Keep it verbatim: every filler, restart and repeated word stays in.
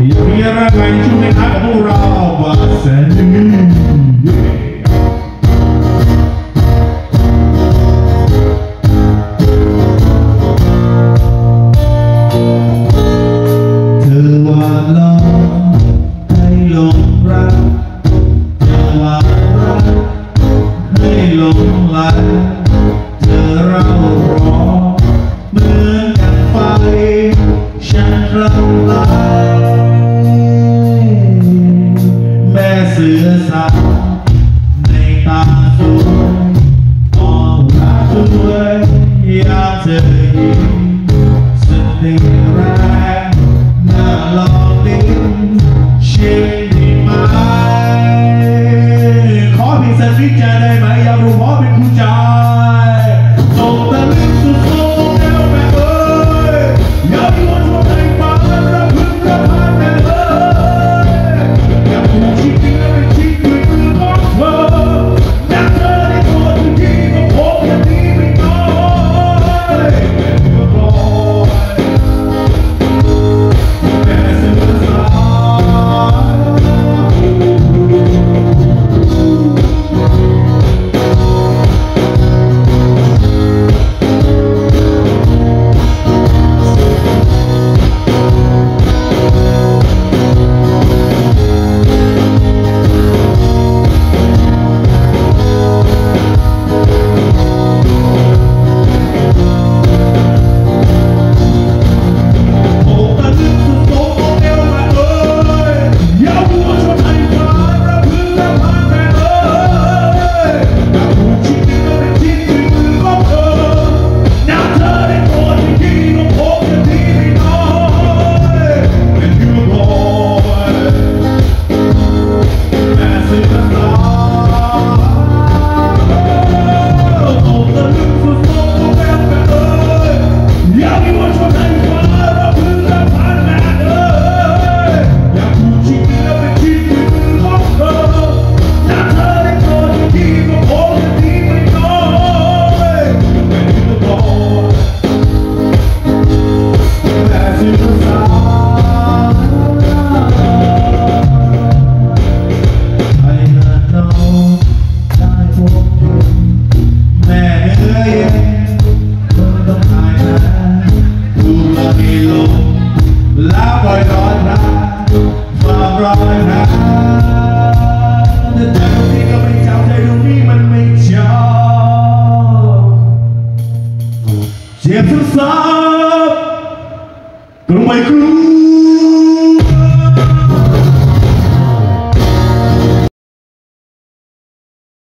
มีอะไรใหม่ช่วงในท้ายของพวกเราบาแสนเธอว่าล้อให้หลงรักเธอว่ารักให้หลงไหลเธอเราร้องเหมือนกันไฟฉันรักลายแม่เสือสาวในตาสวยมองตาสวยยามเธอยิ้มสติแรงน่าลองลิ้นชิมดีไหมขอเพียงสักนิดจะได้ไหมอยากรู้เพราะเป็นผู้ชายส่งตะลึงสุดโต่งแนวแม่เอ้ยอยากมีวันวันไหนมาระพึงระพันแม่เอ้ยอยากถูกชิ้นเนื้อเป็นชิ้นด้วยมือของเธออยากเธอได้ตัวทุกทีก็พบอย่างนี้ไม่น้อยเมื่อก่อนแม่เสือสาวแล้วปล่อยร้อนนะ